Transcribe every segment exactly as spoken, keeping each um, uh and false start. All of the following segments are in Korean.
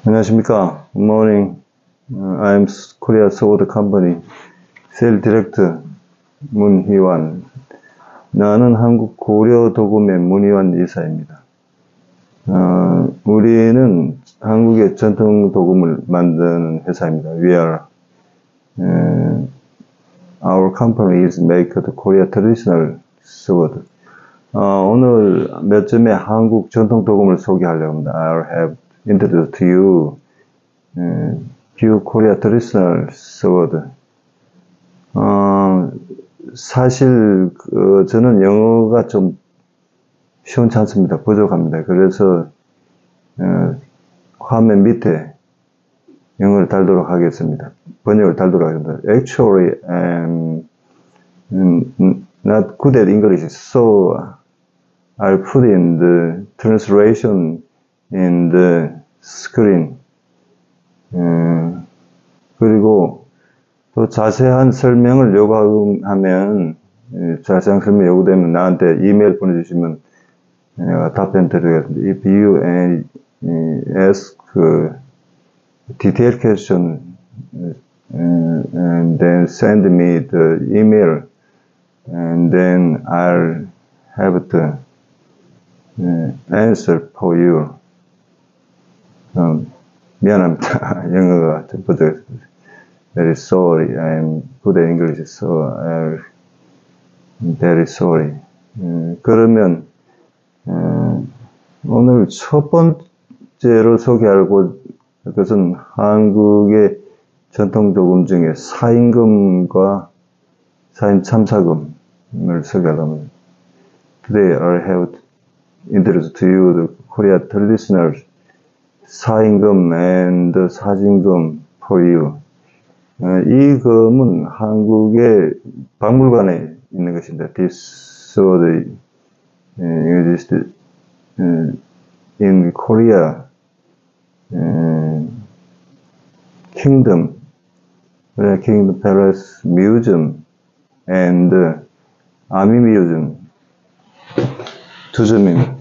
안녕하십니까. Good morning. Uh, I'm Korea Sword Company Sales Director 문희환. 나는 한국 고려 도금의 문희환 이사입니다. 어, 우리는 한국의 전통 도금을 만드는 회사입니다. We are uh, Our company is make the Korea traditional sword. 어, 오늘 몇 점의 한국 전통 도금을 소개하려고 합니다. I'll have introduced to you uh, few Korea traditional sword. 어, 사실 그, 저는 영어가 좀 시원치 않습니다. 부족합니다. 그래서 어, 화면 밑에 영어를 달도록 하겠습니다. 번역을 달도록 하겠습니다. Actually, I'm um, not good at English, so I'll put in the translation in the screen. 음, 그리고 또 자세한 설명을 요구하면, 자세한 설명 요구되면 나한테 이메일 보내주시면 내가 답변 드리겠습니다. If you ask detailed question, and then send me the email, and then I'll have to answer for you. 음, 미안합니다. 영어가 좀 부족했습니다. Very sorry. I'm good at English, so I'm very sorry. 음, 그러면 음, 오늘 첫 번째로 소개할 것은 한국의 전통 도금 중에 사임금과 사임 참사금을 소개하려고 합니다. Today I have introduced to you the Korea traditional 사임금 and 사진금 for you. 이 금은 한국의 박물관에 있는 것입니다. This sword exists in Korea Kingdom, Korea Kingdom Palace Museum and Army Museum 두 점입니다.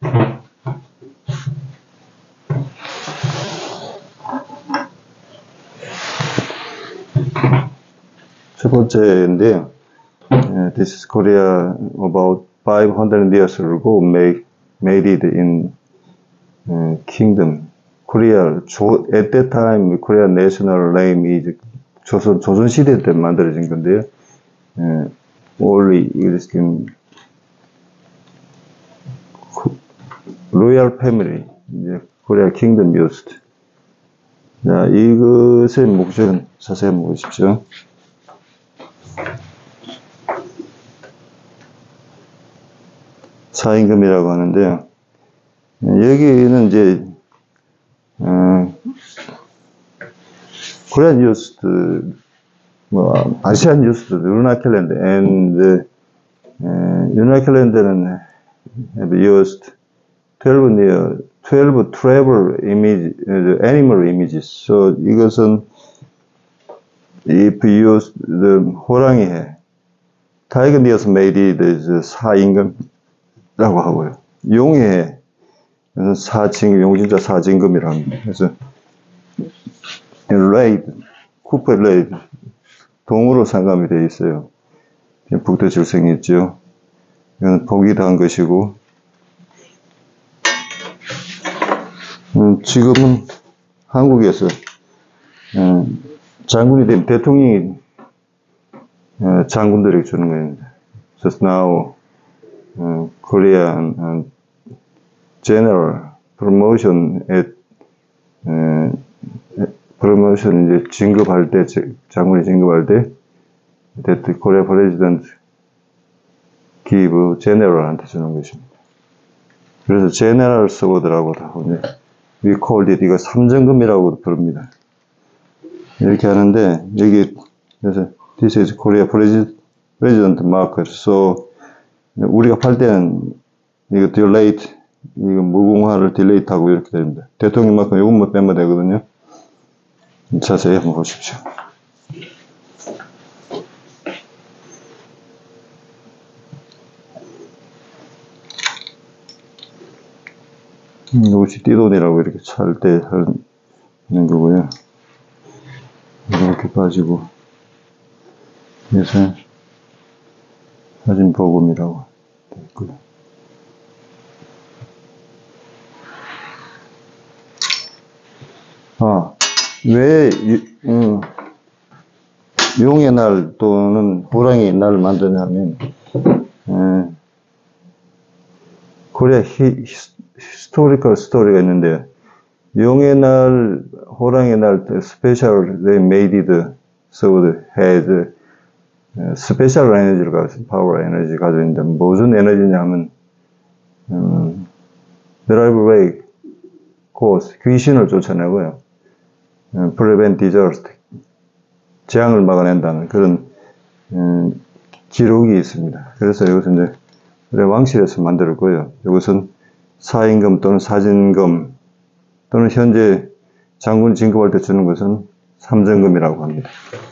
첫 번째인데요. Uh, this is Korea about five hundred years ago made, made it in uh, Kingdom. Korea, 조, at that time, Korea national name is 조선, 조선시대 때 만들어진 건데요. Uh, only existing royal family, 이제 Korea Kingdom used. 자, 이것의 목적은 자세히 한번 보십시오. 사임금이라고 하는데요. 여기는 이제 어, Korean used, 뭐 아시안 used lunar calendar and uh, lunar calendar는 have used twelve year, twelve travel image, uh, animal images. So 이것은 if you use the 호랑이 해, tiger deers made it is 사임금 라고 하고요. 용해, 사징, 용진자 사징금이라고 합니다. 그래서, 레이드, 쿠퍼 레이드, 동으로 상감이 되어 있어요. 북도 질성이 있죠. 이건 복이 단 것이고, 음, 지금은 한국에서, 음, 장군이 되면 대통령이 어, 장군들에게 주는 겁니다. Just now, Uh, Korean uh, general promotion at uh, promotion 이제 진급할 때 장군이 진급할 때 that the Korea president give general한테 주는 것입니다. 그래서 general sword라고 하고 we call it 이거 삼정금이라고 부릅니다. 이렇게 하는데 여기 그래서 this is Korea president marker. So 우리가 팔 때는 이거 딜레이트, 이거 무궁화를 딜레이트하고 이렇게 됩니다. 대통령만큼 요것만 빼면 되거든요. 자세히 한번 보십시오. 이것이 띠돈이라고 이렇게 찰 때 있는 거고요. 이렇게 빠지고, 그래서 사진 보금이라고 되어 있고요. 아, 왜, 음, 용의 날 또는 호랑이의 날을 만드냐면, 에, 코리아 히, 히스토리컬 스토리가 있는데, 용의 날, 호랑이의 날, 스페셜, they made it, so it had, 스페셜 에너지를 가지고, 파워 에너지 가지고 있는데, 무슨 에너지냐면, 음, drive away ghost, 귀신을 쫓아내고요. prevent disaster, 재앙을 막아낸다는 그런, 음, 기록이 있습니다. 그래서 이것은 이제, 왕실에서 만들었고요. 이것은 사인금 또는 사진금, 또는 현재 장군 진급할 때 주는 것은 삼전금이라고 합니다.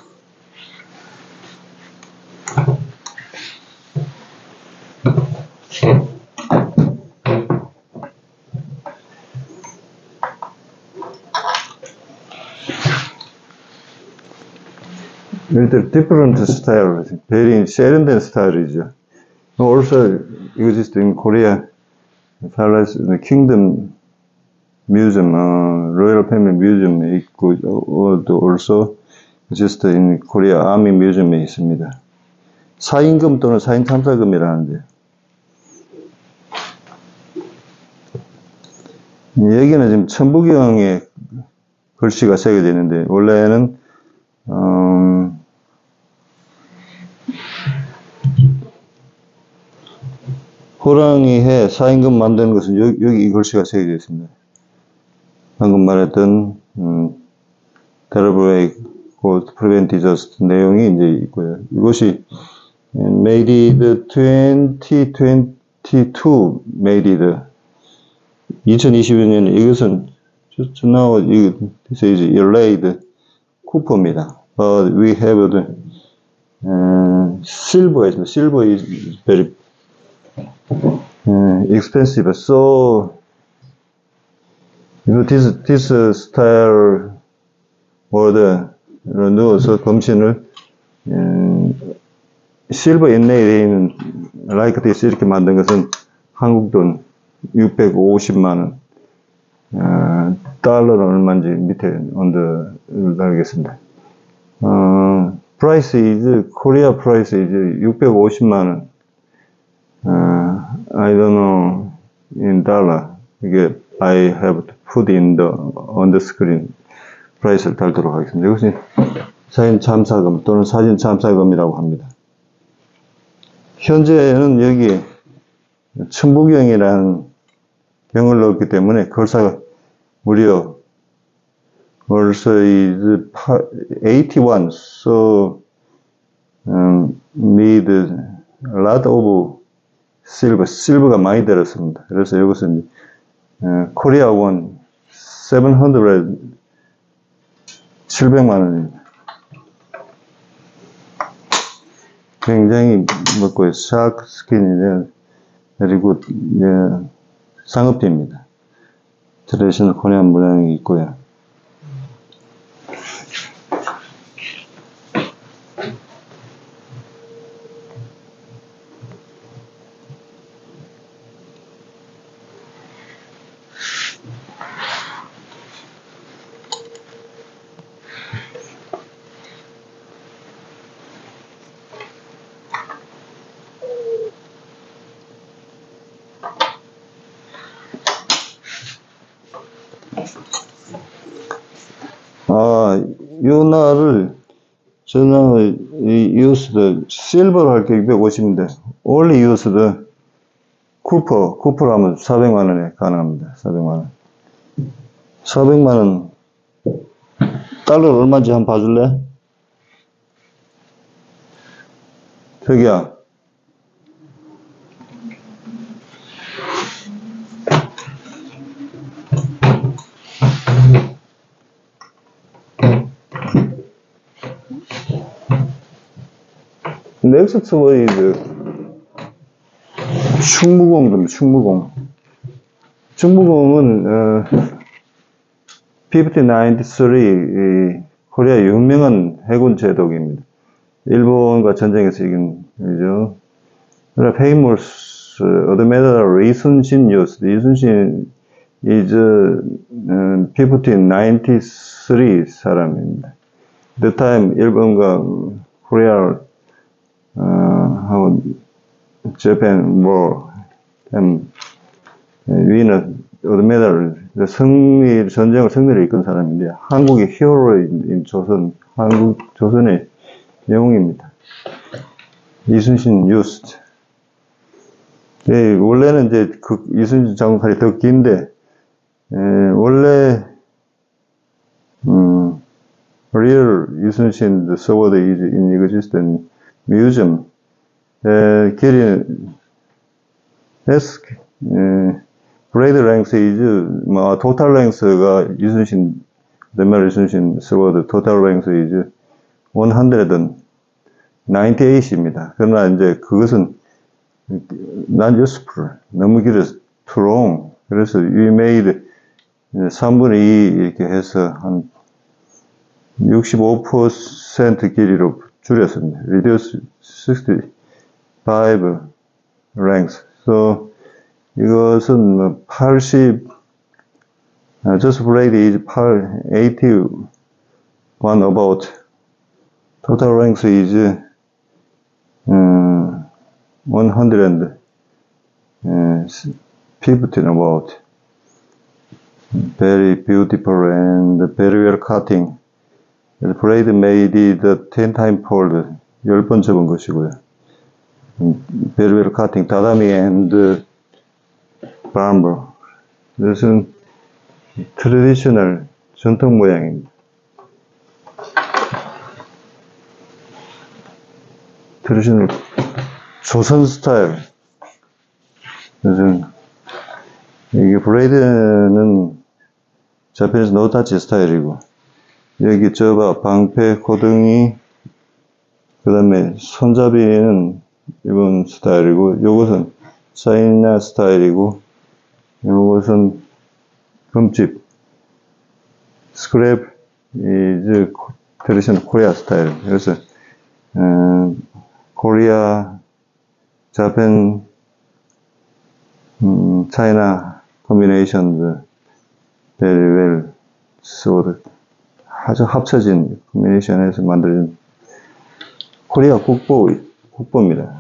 일단 different style, very 세련된 스타일이죠. Also exists in Korea, Palace, Kingdom Museum, uh, Royal Family Museum 있고, 또 also exist in Korea Army Museum에 있습니다. 사인금 또는 사인탐사금이라는데, 여기는 지금 천부경의 글씨가 새겨져 있는데, 원래는 음, 호랑이 해 사인금 만드는 것은 여기, 여기 이 글씨가 새겨져 있습니다. 방금 말했던 음, Deliberate Code Prevent Disaster 내용이 이제 있고요. 이것이 made it twenty twenty-two made it 이천이십이 년에 이것은 just now this is Erlaid 쿠퍼입니다. But we have the uh, silver. Silver is very uh, expensive. So you know, this this uh, style word 넣어서 검신을 um, 실버 인내에 되어 있는 like this 이렇게 만든 것은 한국 돈 육백오십만 원. 어, 달러는 얼마인지 밑에 언더를 달겠습니다. 어, price is, Korea price is 육백오십만 원. 어, I don't know in dollar. 이게 I have to put in the on the screen price를 달도록 하겠습니다. 이것이 사진 참사금 또는 사진 참사금이라고 합니다. 현재는 여기 천부경이라는 경을 넣었기 때문에 걸사가 무려 also is eighty-one, so um, need a lot of silver, silver가 많이 들었습니다. 그래서 이것은 uh, 코리아 원 칠백만 원입니다. 굉장히 먹고 샤크 스킨이 그리고 예, 상업입니다. 트레디셔널 코리안 모양이 있고요. 아, 요 날을 저는 used silver로 할 게 이백오십인데 only used 쿠퍼, 쿠퍼로 하면 사백만 원에 가능합니다. 사백만 원. 사백만 원 달러 얼마인지 한번 봐줄래? 저기야. 넥스트 워이드 충무공, 충무공. 충무공은 어, 오천구백구십삼, 이 코리아 유명한 해군 제독입니다. 일본과 전쟁에서 이긴, 그죠? famous admiral 이순신 used. 이순신 is uh, 오천구백구십삼 사람입니다. The time 일본과 코리아 어, 하고 Japan war and win admiral 승리 전쟁을 승리를 이끈 사람인데 한국의 히어로인 조선 한국 조선의 영웅입니다. 이순신 used. 예, 원래는 이제 그 이순신 장군 칼이 더 긴데 예, 원래 음, real 이순신 the sword is in existence museum. 에, 길이 S 에, grade length is 뭐 total length가 이순신 the 이순신 sword total length is 백구십팔입니다. 그러나 이제 그것은 not useful. 너무 길어서 too long. 그래서 we made 삼분의 이 이렇게 해서 한 육십오 퍼센트 길이로 줄였습니다. reduce sixty-five length. So 이것은 뭐 팔십 uh, just blade is eighty-one about. total length is um, one hundred fifteen about. Very beautiful and very well cutting. The blade made the ten time fold. 열 번 접은 것이고요. Very well cutting. 다다미 and bamboo. 이것은 트레디셔널 전통 모양입니다. 트레디셔널 조선 스타일. 그래서 이게 블레이드는 자펜에서 노타치 스타일이고 여기 저바 방패 고등이 그 다음에 손잡이는 일본 스타일이고 요것은 차이나 스타일이고 요것은 금집 스크랩 이제 트레디셔널 코리아 스타일. 그래서 음, 코리아 자펜 음, 차이나 combination very well sword 아주 합쳐진 combination에서 만들어진 코리아 국보 국보입니다.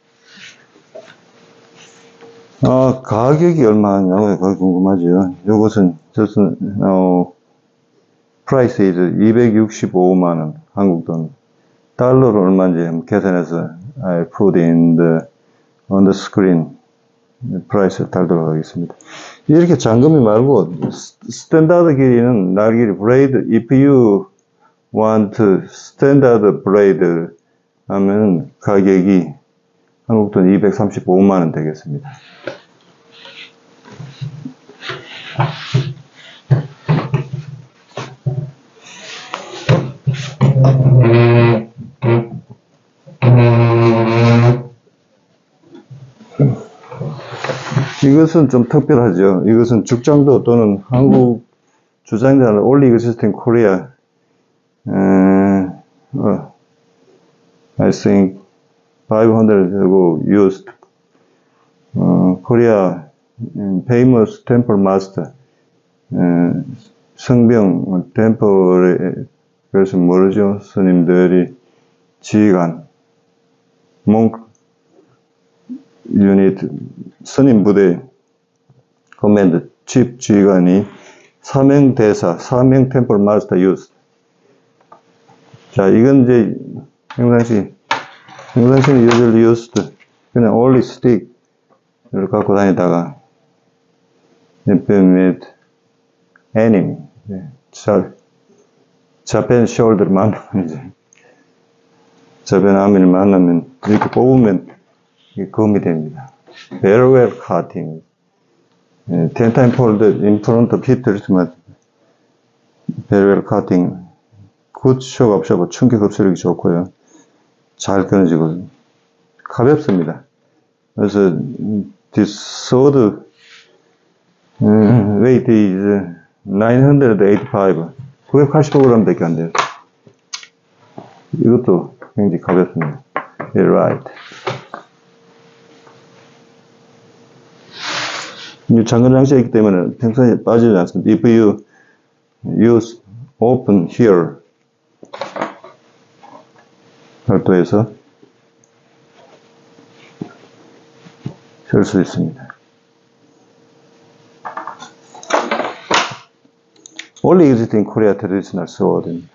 아, 가격이 얼마냐고 그거 궁금하죠. 요것은 저는 어 price is 이백육십오만 원 한국 돈. 달러로 얼마인지 한번 계산해서 I put in the on the screen. 프라이스를 달도록 하겠습니다. 이렇게 잠금이 말고 스탠다드 길이는 날 길이 블레이드 if you want standard blade 하면 가격이 한국 돈 이백삼십오만 원 되겠습니다. 이것은 좀 특별하죠. 이것은 죽장도 또는 한국 주장자는 Only Existing Korea. Uh, uh, I think five hundred used uh, Korea famous temple master. Uh, 성병 템플에 그래서 모르죠. 스님들이 지휘관 몽크 유닛 스님 부대 커맨드 칩 지휘관이 사명 대사 사명 템플 마스터 유스. 자, 이건 이제 평상시 평상시 usually used 그냥 only stick 을 갖고 다니다가 with enemy 자 자펜 숄더를 만나면 이제 자펜 아미를 만나면 이렇게 뽑으면 이게 검이 됩니다. Very well cutting. ten time fold in front of hit treatment. Very well cutting. Good shock absorber. 충격 흡수력이 좋고요. 잘 끊어지고 가볍습니다. 그래서 this sword weight is 구백팔십오. 구백팔십오 그램 밖에 안 돼요. 이것도 굉장히 가볍습니다. Yeah, right. 이 잠근 장치가 있기 때문에 평선이 빠지지 않습니다. If you use open here 별도에서 셀 수 있습니다. Only exist in Korea traditional sword입니다.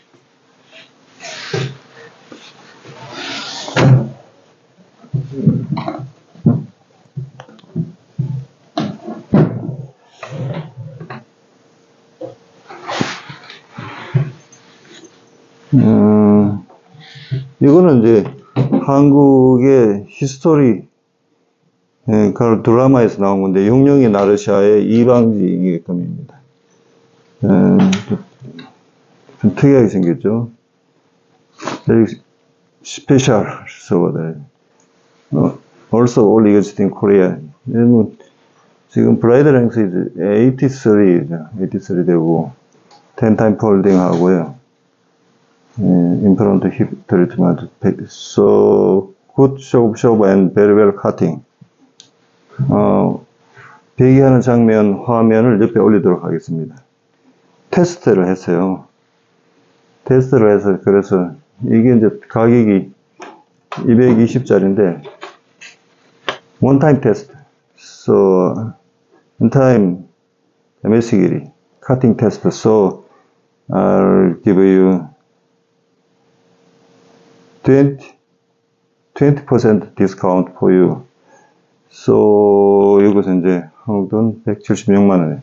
음, 이거는 이제 한국의 히스토리 예, 그 드라마에서 나온 건데 용령이 나르샤의 이방지게끔입니다. 음, 좀 특이하게 생겼죠. Very special sword. Also only used in Korea. 지금 브라이드 랭스 팔십삼, 팔십삼 되고 ten time folding 하고요. In front hip treatment, so good shove, shove and very well cutting. 어, 배기하는 장면 화면을 옆에 올리도록 하겠습니다. 테스트를 했어요. 테스트를 해서 그래서 이게 이제 가격이 이백이십 짜리인데 one time test. So one time 엠에스기리 cutting test. So I'll give you twenty percent discount for you. So, 이것은 이제 한국 돈 백칠십육만 원에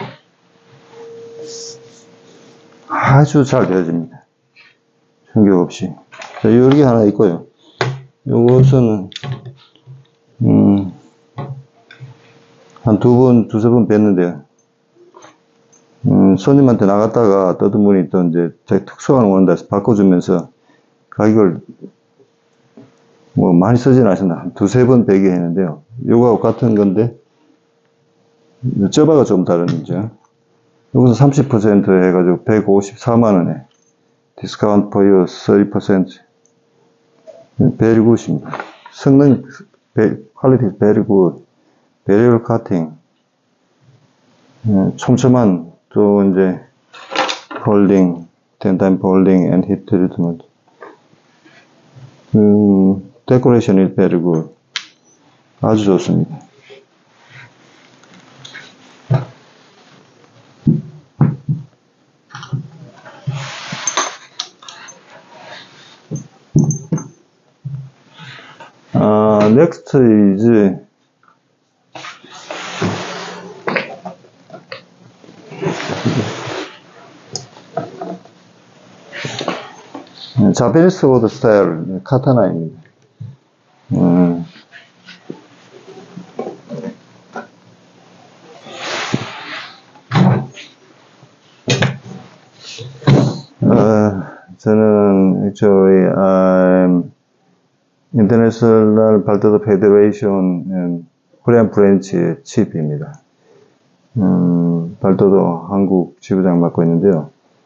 아주 잘 되어집니다. 충격 없이. 자, 이렇게 하나 있고요. 요것은, 음, 한 두 번, 두세 번 뵀는데요. 음, 손님한테 나갔다가 떠든 분이 또 이제 되게 특수한 원단에서 바꿔주면서 가격을 뭐 많이 쓰진 않습니다. 한 두세 번 베게 했는데요. 요거하고 같은 건데 쩌바가 좀 다른죠. 여기서 삼십 퍼센트 해가지고 백오십사만 원에 디스카운트 for you thirty percent. very good입니다. 성능 퀄리티 very good. very well cutting. 촘촘한 또 이제 폴딩, ten time folding and heat treatment. 음, 데코레이션 is very good. 아주 좋습니다. 아, next is 자페니스 소드 스타일 카타나입니다. 음, 어, 저는 actually I'm International 발도도 Federation 코리안 브랜치의 칩입니다. 음, 발도도 한국 지부장 맡고 있는데요.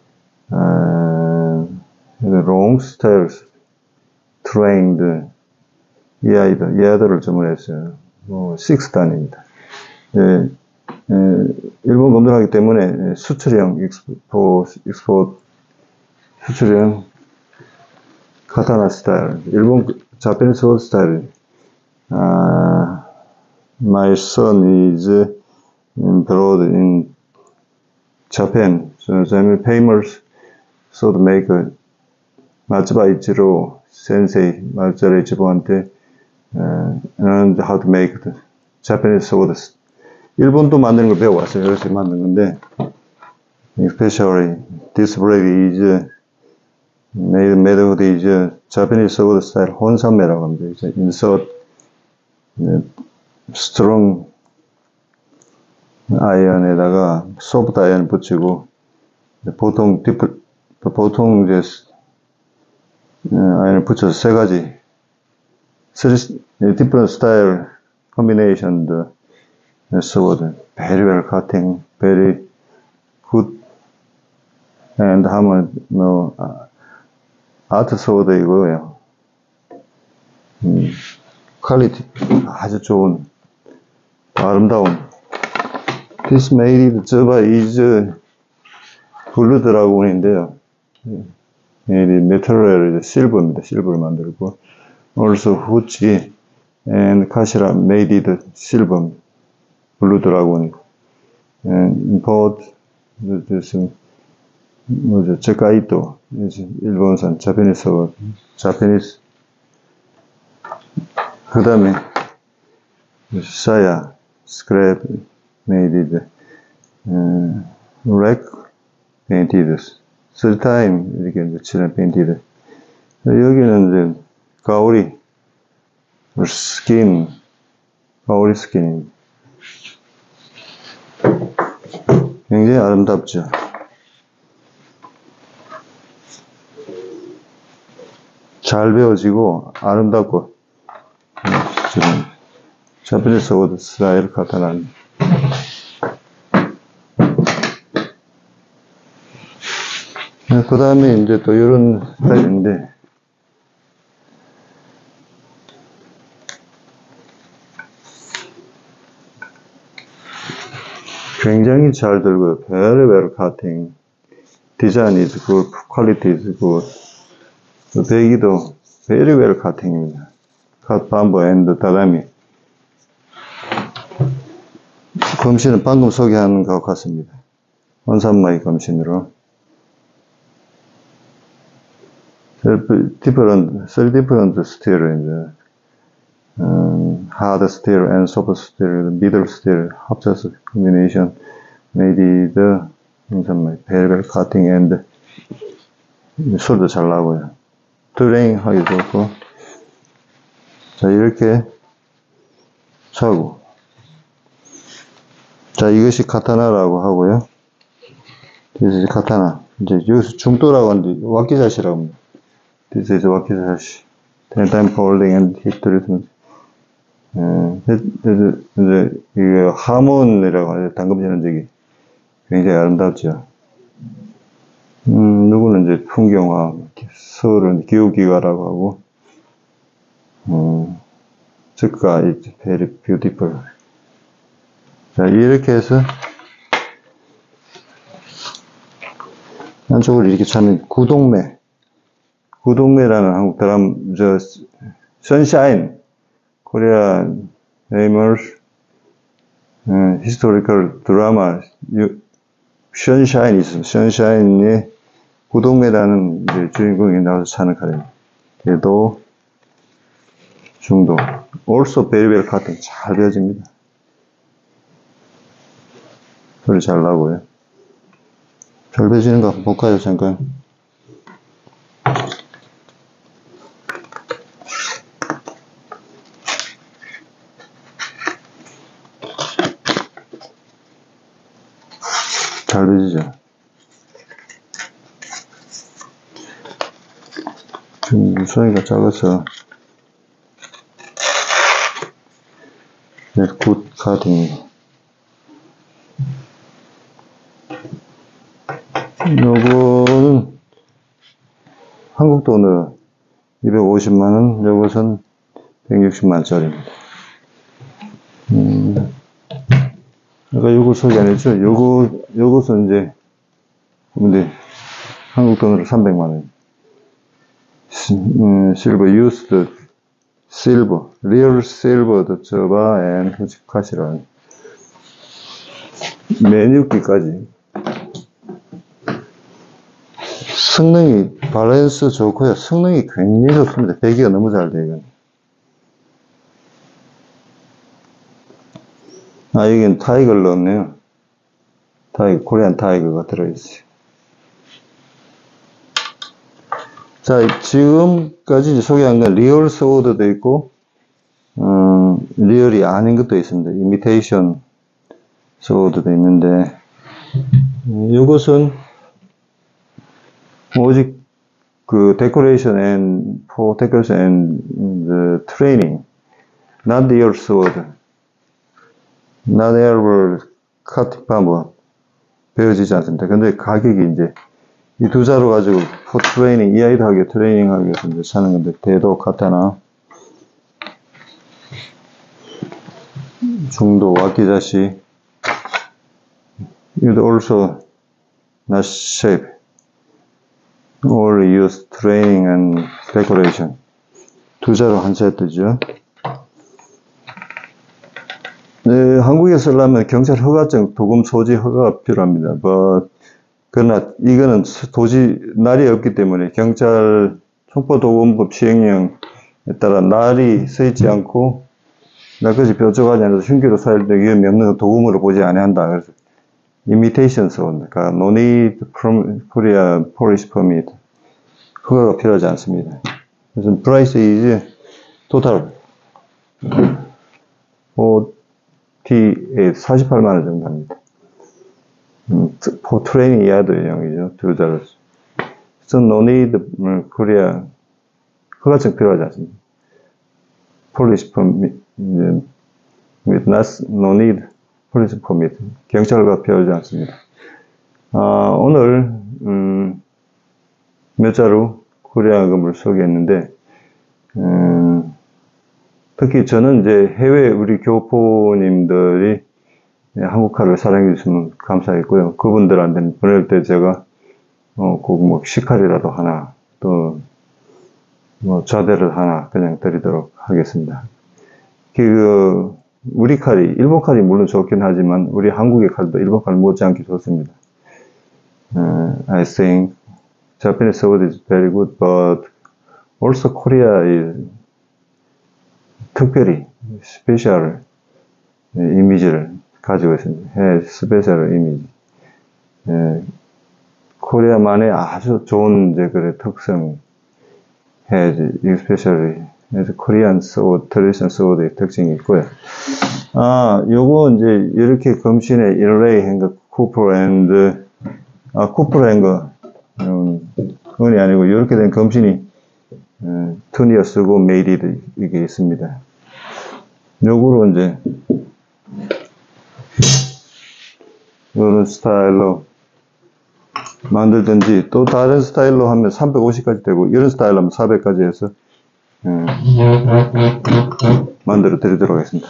어, 롱 스타일스 트레인드 이 아이들, 이 아이들을 주문했어요. 뭐, 식스단입니다. 예, 예, 일본 검토하기 때문에 수출형 익스포, 익스포 수출형 카타나 스타일, 일본 자페니스 홀 스타일. 아, my son is abroad in Japan, so I'm famous sword maker. 마츠바 이치로 센세이 마츠바 이치로한테 uh, learned how to make the Japanese swords. 일본도 만드는 걸 배워왔어요. 이렇게 만든 건데, especially this blade is made made of the Japanese sword style 혼산매라고 합니다. 이제 insert strong 아이언에다가 소프트 아이언을 붙이고 보통 디플 보통 이제 아이언을 붙여서 세 가지 three different style combination the sword very well cutting very and 하면 뭐 아트 소드 이거예요. 음, 퀄리티 아주 좋은 아름다운. This made Java is 블루 드라곤인데요. 이 메탈을 실버입니다. 실버를 만들고 also 후치 and 카시라 made it silver 블루 드라곤 and import this 뭐죠? 제카이토 일본산 자페니스 자페니스 그 다음에 사야 스크랩 made it 음, 렉 painted three time 이렇게 이제 칠한 painted 여기는 이제 가오리 스킨 가오리 스킨입니다. 굉장히 아름답죠. 잘 배워지고 아름답고 지금 자페니스 오드 스타일 카타난 그 다음에 이제 또 이런 스타일인데 굉장히 잘 들고요. very well cutting 디자인 is good, quality is good. 배기도 very well cutting입니다. cut bamboo and 다다미. 검신은 방금 소개한 것 같습니다. 원산마이 검신으로. different, three different steel, um, hard steel and soft steel, middle steel 합쳐서 combination made the 원산마이 very well cutting and 소리도 잘 나고요. 드레잉 하기 좋고. 자, 이렇게 차고. 자, 이것이 카타나라고 하고요. This is 카타나. 이제 여기서 중도라고 하는데, 와키자시라고 합니다. This is 와키자시. Ten time folding and hip treatment. 이제, 이게 하몬이라고 하죠. 방금 전에 저기. 굉장히 아름답죠. 음, 누구는 이제 풍경화, 서울은 기후기가라고 하고, 음, 즉가, very beautiful. 자, 이렇게 해서, 한쪽으로 이렇게 차면 구동매. 구동매라는 한국 드라마, 저, 선샤인, 코리아 에이머스, 음, 히스토리컬 드라마, 선샤인이 있습니다. 선샤인이 구동매라는 이제 주인공이 나와서 차는 카레입니다. 얘도 중도. also very well cutting. 잘 배워집니다. 소리 잘 나고요. 잘 배워지는 거 한번 볼까요, 잠깐. 잘 배워지죠. 지금 소리가 작아서 네, 굿 카팅. 요거는 한국 돈으로 이백오십만 원, 요것은 백육십만 원짜리입니다. 음, 아까 요거 소개 안 했죠? 요거, 요것은 이제, 근데 한국 돈으로 삼백만 원. 음, 실버 used silver, real silver Java and 후지카시라는 메뉴기까지 성능이 밸런스 좋고요. 성능이 굉장히 좋습니다. 배기가 너무 잘 돼요. 이건. 아, 여기는 타이거를 넣었네요. 타이거, 코리안 타이거가 들어있어요. 자, 지금까지 이제 소개한 건 리얼 소드도 있고, 음, 리얼이 아닌 것도 있습니다. 이미테이션 소드도 있는데, 음, 이것은 오직 그 데코레이션 and for decoration and the training, not real sword, not ever cut 방법 배워지지 않습니다. 근데 가격이 이제 이 두 자로 가지고 포 트레이닝, 이 아이도 하게 트레이닝 하기 위해서 이제 사는 건데, 대도 카타나, 중도 와키자시, it also not shape, all used training and decoration. 두 자로 한 세트죠. 네, 한국에 쓰려면 경찰 허가증, 도금 소지 허가가 필요합니다. But, 그러나 이거는 도지 날이 없기 때문에 경찰 총포도금법 시행령에 따라 날이 쓰이지 않고 날것이 뾰족하지 않아서 흉기로 사용될 위험이 없는 도금으로 보지 아니한다. 그래서 imitation 소원, 그러니까 no need from Korea police permit, 허가가 필요하지 않습니다. 그래서 price is total 오티에 사십팔만 원 정도 합니다. 음, 포 트레이닝 이하도 영이죠. 두 자로. 그래서 no need Korea 허가증 필요하지 않습니다. police permit with not no need police permit 경찰과 필요하지 않습니다. 아, 오늘 음, 몇 자루 코리아금을 소개했는데 음, 특히 저는 이제 해외 우리 교포님들이 한국화를 사랑해 주시면 감사했고요. 그분들한테는 보낼 때 제가 어, 꼭 뭐 시칼이라도 하나 또 뭐 좌대를 하나 그냥 드리도록 하겠습니다. 그 우리 칼이 일본 칼이 물론 좋긴 하지만 우리 한국의 칼도 일본 칼 못지않게 좋습니다. Uh, I think Japanese sword is very good, but also Korea is 특별히 스페셜 이미지를 가지고 있습니다. has 스페셜 이미지. 예, 코리아만의 아주 좋은 이제 그런 특성, has especially as Korean sword, traditional sword의 특징이 있고요. 아, 요거 이제 이렇게 검신의 일레이 행거 쿠퍼 앤드 아 쿠퍼 행거 음, 그건이 아니고 이렇게 된 검신이 음, 투니어 쓰고 메이디드 이게 있습니다. 요거로 이제 이런 스타일로 만들든지 또 다른 스타일로 하면 삼백오십까지 되고 이런 스타일로 하면 사백까지 해서 음, 만들어 드리도록 하겠습니다.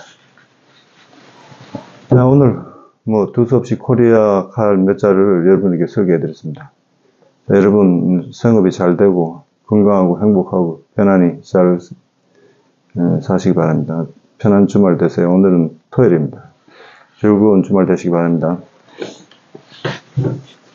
자, 오늘 뭐 두서없이 코리아 칼 몇 자를 여러분에게 소개해 드렸습니다. 여러분 생업이 잘 되고 건강하고 행복하고 편안히 잘 음, 사시기 바랍니다. 편한 주말 되세요. 오늘은 토요일입니다. 즐거운 주말 되시기 바랍니다.